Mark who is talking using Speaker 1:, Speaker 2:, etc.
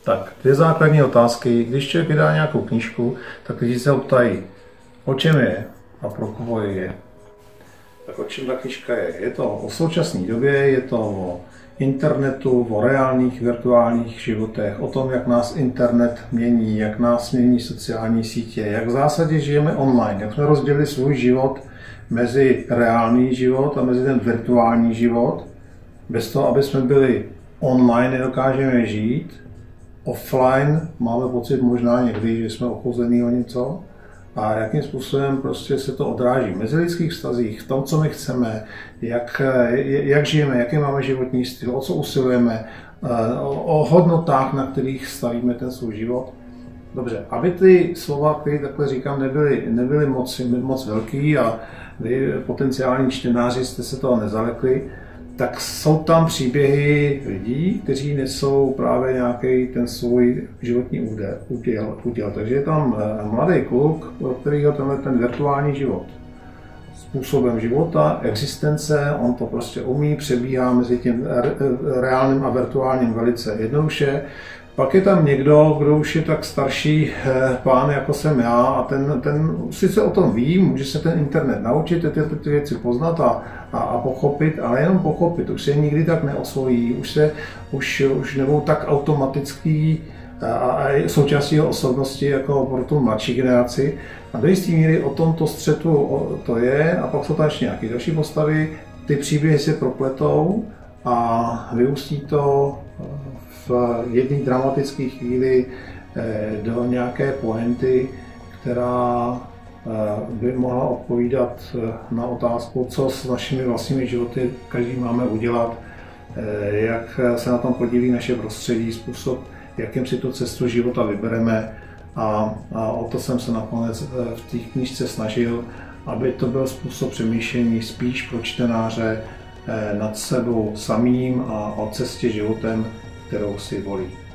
Speaker 1: Tak, dvě základní otázky. Když člověk vydá nějakou knížku, tak lidi se ho ptají, o čem je a pro koho je. Tak o čem ta knížka je? Je to o současné době, je to o internetu, o reálných virtuálních životech, o tom, jak nás internet mění, jak nás mění sociální sítě, jak v zásadě žijeme online, jak jsme rozdělili svůj život mezi reálný život a mezi ten virtuální život. Bez toho, aby jsme byli online, nedokážeme žít. Offline máme pocit možná někdy, že jsme ochuzení o něco. A jakým způsobem prostě se to odráží v mezilidských vztazích, v tom, co my chceme, jak žijeme, jaký máme životní styl, o co usilujeme, o hodnotách, na kterých stavíme ten svůj život. Dobře, aby ty slova, které takhle říkám, nebyly moc velký a vy, potenciální čtenáři, jste se toho nezalekli, tak jsou tam příběhy lidí, kteří nesou právě nějaký ten svůj životní úděl. Takže je tam mladý kluk, pro kterýho ten virtuální život způsobem života, existence, on to prostě umí, přebíhá mezi tím reálným a virtuálním velice jednoduše. Pak je tam někdo, kdo už je tak starší pán, jako jsem já, a ten sice o tom ví, může se ten internet naučit, ty věci poznat a pochopit, ale jenom pochopit, už se nikdy tak neosvojí, už nebudou tak automatický a součástí jeho osobnosti jako pro tu mladší generaci. A do jisté míry o tomto střetu to je, a pak jsou tam ještě nějaké další postavy, ty příběhy se propletou a vyústí to v jedné dramatické chvíli do nějaké pointy, která by mohla odpovídat na otázku, co s našimi vlastními životy každý máme udělat, jak se na tom podílí naše prostředí, způsob, jakým si tu cestu života vybereme. A o to jsem se nakonec v té knížce snažil, aby to byl způsob přemýšlení spíš pro čtenáře nad sebou samým a o cestě životem, kterou si volí.